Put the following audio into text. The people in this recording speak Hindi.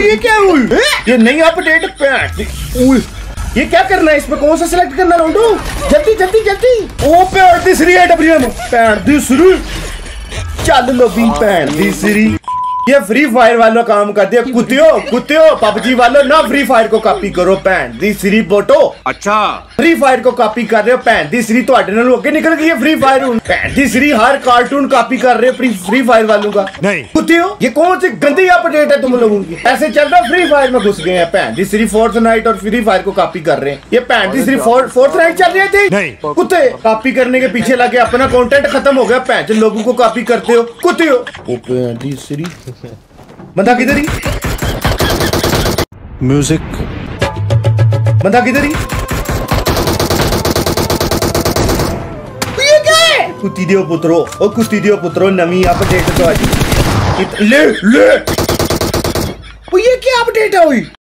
ये क्या हुई? ये नई अपडेट पैंट। ये क्या करना है? इसमें कौन सा सिलेक्ट करना रोडू? जल्दी जल्दी जल्दी। ओ पैंट तीसरी है डब्ल्यूएम। पैंट तीसरी। चल लो भी पैंट तीसरी। ये फ्री फायर वालों काम कर दिया। कुत्तियों पबजी वालों ना फ्री फायर को कॉपी करो। पैंट तीसरी बोटो। अच्छा फ्री फायर को कॉपी कर रहे हो। पैंट तीसरी तो होके निकल गई है फ्री फायर। पैंट तीसरी हर कार्टून कॉपी कर रहे हो फ्री फायर वालों का। नहीं कुत्तियों, ये कौन सी गंदी अपडेट है तुम लोगों की? ऐसे चल रहा फ्री फायर में घुस गए हैं। पैंट तीसरी फोर्थ नाइट और फ्री फायर को कॉपी कर रहे हैं। ये पैंट तीसरी फोर्थ नाइट चल रही थी। नहीं कुत्ते, कॉपी करने के पीछे लगे अपना कंटेंट खत्म हो गया। पैंट लोगों को कॉपी करते हो कुत्तियों। पैंट तीसरी बंदा किधर ही? म्यूजिक बंदा किधर ही? ये क्या है? कुत्ती दियो पुत्रो, ओ कुत्ती दियो पुत्रो, नवी अपडेट तो आज ले ले। ये क्या अपडेट है हुई?